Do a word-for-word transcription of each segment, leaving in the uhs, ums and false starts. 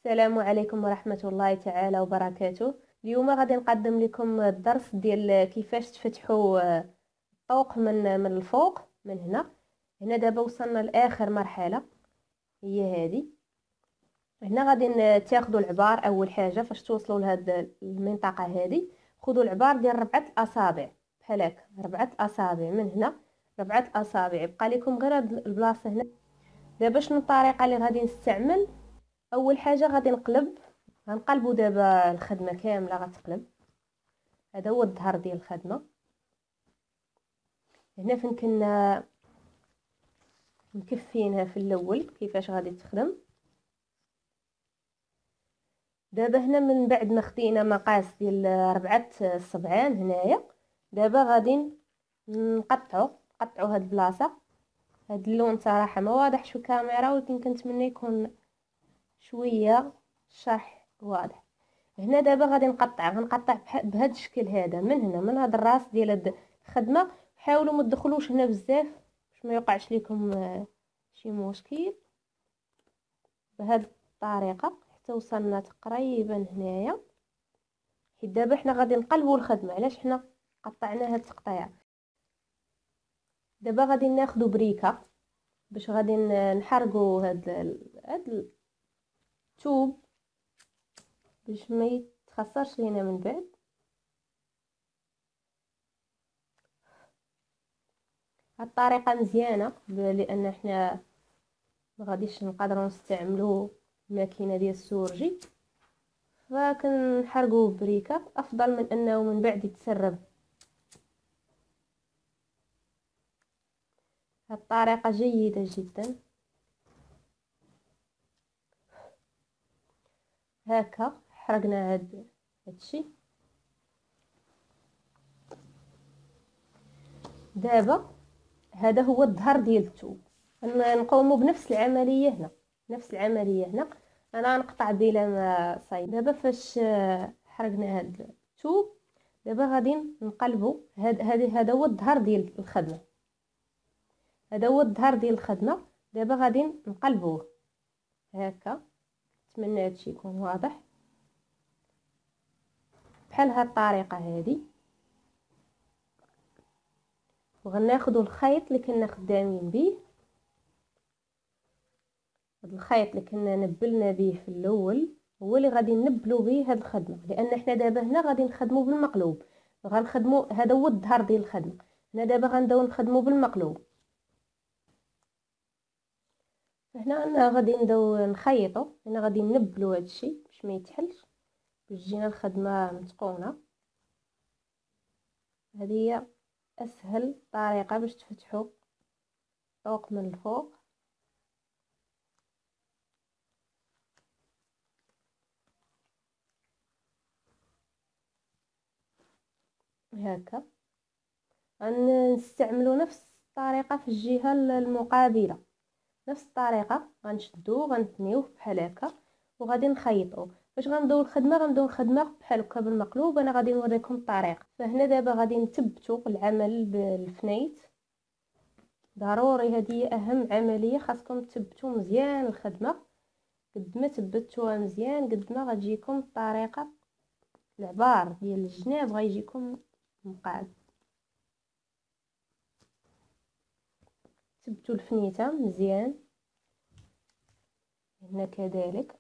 السلام عليكم ورحمة الله تعالى وبركاته. اليوم غادي نقدم لكم الدرس ديال كيفاش تفتحوا الطوق من من الفوق من هنا. هنا دابا وصلنا لاخر مرحلة، هي هذه. هنا غادي تاخذوا العبار. اول حاجة فاش توصلوا لهاد المنطقة هذه خذوا العبار ديال ربعة الاصابع بحال هكا، ربعة اصابع من هنا، ربعة اصابع. بقى لكم غير هاد البلاصة هنا. دابا شنو الطريقة اللي غادي نستعمل؟ اول حاجة غادي نقلب، غنقلبوا دابا الخدمه كامله غتقلب. هذا هو الظهر ديال الخدمه. هنا فين كنا مكفينها في الاول كيفاش غادي تخدم. دابا هنا من بعد ما خدينا مقاس ديال ربعة الصبعان هنايا، دابا غادي نقطعوا نقطعوا هاد البلاصه. هاد اللون صراحه ما واضحش في الكاميرا، ولكن كنتمنى يكون شويه الشرح واضح. هنا دابا غادي نقطع غنقطع بهذا الشكل هذا من هنا، من هذا الراس ديال هاد الخدمه. حاولوا ما تدخلوش هنا بزاف باش ما يوقعش لكم شي مشكل. بهذه الطريقه حتى وصلنا تقريبا هنايا. حيت دابا حنا غادي نقلبوا الخدمه، علاش حنا قطعنا هاد التقطيع. دابا غادي ناخذوا بريكه باش غادي نحرقوا هاد هاد الثوب باش ما يتخسرش لينا من بعد. هاد الطريقه مزيانه لان حنا ما غاديش نقدروا نستعملوا الماكينه ديال السورجي، فكنحرقوه بريكه افضل من انه من بعد يتسرب. هاد الطريقه جيده جدا. هكا حرقنا هاد هادشي. دابا هذا هو الظهر ديال الثوب. نقوموا بنفس العمليه هنا، نفس العمليه هنا. انا نقطع بلا ما صايب. دابا فاش حرقنا هاد الثوب دابا غادي نقلبوا هاد هذا هذا هو الظهر ديال الخدمه. هذا هو الظهر ديال الخدمه. دابا غادي نقلبوه هكا. نتمنى هادشي يكون واضح بحال هاد الطريقه هذه. وغناخذوا الخيط اللي كنا خدامين به، هاد الخيط اللي كنا نبلنا به في الاول هو اللي غادي نبلو به هاد الخدمه، لان حنا دابا هنا غادي نخدموا بالمقلوب. غنخدموا هذا هو الظهر ديال الخدمه. هنا دابا غنبداو نخدموا بالمقلوب. هنا انا غادي نبداو نخيطوا. هنا غادي نبلو هادشي باش ما يتحلش، باش تجينا الخدمه متقونه. هذه هي اسهل طريقه باش تفتحوا طوق من الفوق. هكا غنستعملوا نفس الطريقه في الجهه المقابله. نفس الطريقه غنشدوه غنثنيوه بحال هكا وغادي نخيطوه. باش غنبداو الخدمه غنبداو الخدمه بحال هكا بالمقلوب. انا غادي نوريكم الطريقه. فهنا دابا غادي نثبتوا العمل بالفنيت. ضروري، هذه اهم عمليه، خاصكم تثبتوا مزيان الخدمه. قد ما ثبتوها مزيان قد ما غتجيكم الطريقه. العبار ديال الجناب غيجيكم مقاد. ثبتوا الفنيته مزيان هنا كذلك.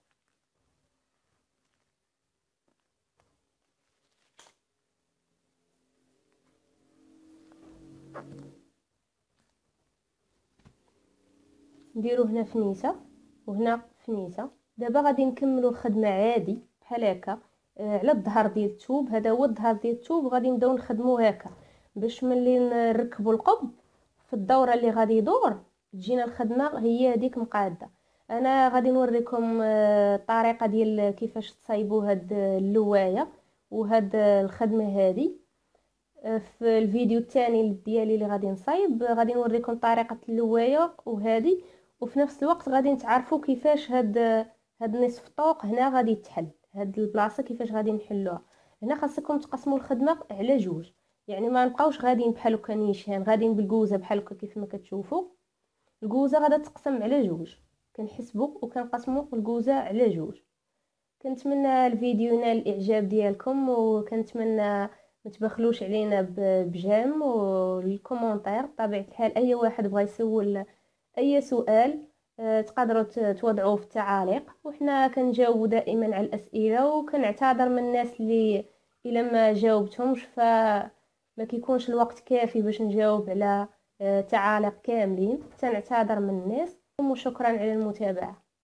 نديرو هنا فنيته وهنا فنيته. دابا غادي نكملوا الخدمه عادي بحال هكا على الظهر ديال الثوب. هذا هو الظهر ديال الثوب. غادي نبداو نخدموه هكا باش ملي نركبوا القب في الدوره اللي غادي يدور تجينا الخدمه هي هذيك مقاده. انا غادي نوريكم الطريقه ديال كيفاش تصايبوا هاد اللوايه وهاد الخدمه هذه في الفيديو الثاني ديالي اللي غادي نصايب. غادي نوريكم طريقه اللوايه وهذه، وفي نفس الوقت غادي نتعرفوا كيفاش هاد هاد نصف الطوق هنا غادي يتحل. هاد البلاصه كيفاش غادي نحلوها. هنا خاصكم تقسموا الخدمه على جوج، يعني ما نبقاوش غاديين بحال هكا نيشان غاديين بالكوزه بحال هكا كيف ما كتشوفوا. الكوزه غادا تقسم على جوج، كنحسبوا وكنقسموا الكوزه على جوج. كنتمنى الفيديو ينال الاعجاب ديالكم، وكنتمنى ما تبخلوش علينا ب- بجيم والكومونتير. بطبيعه الحال اي واحد بغى يسول اي سؤال آه، تقدروا ت- توضعوه في التعاليق، وحنا كنجاوبوا دائما على الاسئله. وكنعتذر من الناس اللي الا ما جاوبتهمش فما كيكونش الوقت كافي باش نجاوب على آه، تعاليق كاملين. تنعتذر من الناس، وشكرا على المتابعه.